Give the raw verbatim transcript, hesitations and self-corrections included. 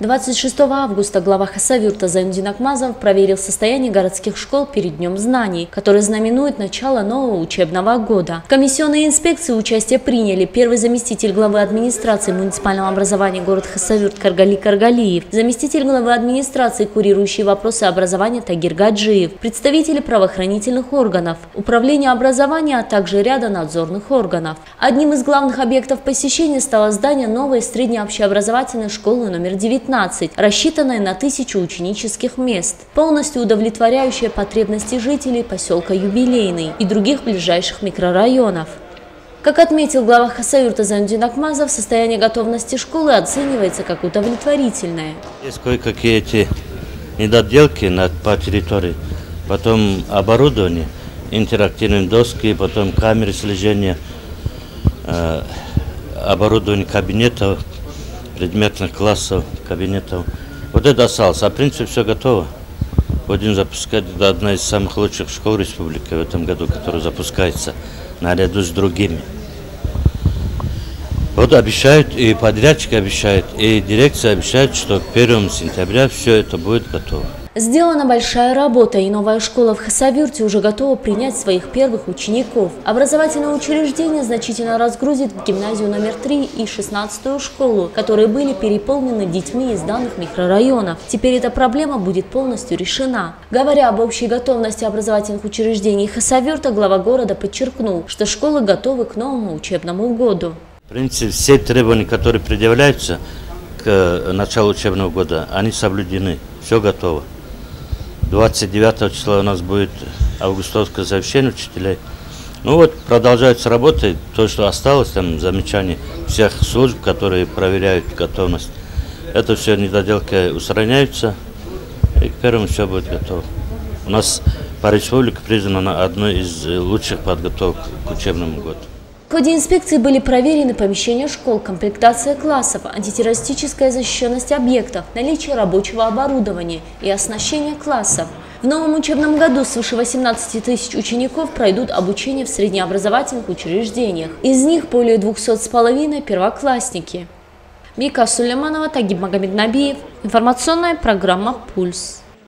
двадцать шестого августа глава Хасавюрта Зайнудин Акмазов проверил состояние городских школ перед Днем знаний, который знаменует начало нового учебного года. В комиссионной инспекции участие приняли первый заместитель главы администрации муниципального образования город Хасавюрт Каргали Каргалиев, заместитель главы администрации, курирующий вопросы образования Тагир Гаджиев, представители правоохранительных органов, управления образования, а также ряда надзорных органов. Одним из главных объектов посещения стало здание новой среднеобщеобразовательной школы номер девятнадцать, рассчитанной на тысячу ученических мест, полностью удовлетворяющая потребности жителей поселка Юбилейный и других ближайших микрорайонов. Как отметил глава Хасавюрта Зайнудин Акмазов, состояние готовности школы оценивается как удовлетворительное. Есть кое-какие эти недоделки на, по территории, потом оборудование, интерактивные доски, потом камеры слежения, э, оборудование кабинетов, предметных классов, кабинетов. Вот это осталось. А в принципе все готово. Будем запускать. Это одна из самых лучших школ республики в этом году, которая запускается наряду с другими. Вот обещают, и подрядчики обещают, и дирекция обещает, что к первому сентября все это будет готово. Сделана большая работа, и новая школа в Хасавюрте уже готова принять своих первых учеников. Образовательное учреждение значительно разгрузит гимназию номер три и шестнадцатую школу, которые были переполнены детьми из данных микрорайонов. Теперь эта проблема будет полностью решена. Говоря об общей готовности образовательных учреждений Хасавюрта, глава города подчеркнул, что школы готовы к новому учебному году. В принципе, все требования, которые предъявляются к началу учебного года, они соблюдены. Все готово. двадцать девятого числа у нас будет августовское совещание учителей. Ну вот, продолжаются работы. То, что осталось, там замечания всех служб, которые проверяют готовность. Это все недоделки устраняются, и к первому все будет готово. У нас по республике признана одной из лучших подготовок к учебному году. В ходе инспекции были проверены помещения школ, комплектация классов, антитеррористическая защищенность объектов, наличие рабочего оборудования и оснащение классов. В новом учебном году свыше восемнадцати тысяч учеников пройдут обучение в среднеобразовательных учреждениях. Из них более двухсот с половиной первоклассники. Мика Сулейманова, Тагиб Магомеднабиев. Информационная программа «Пульс».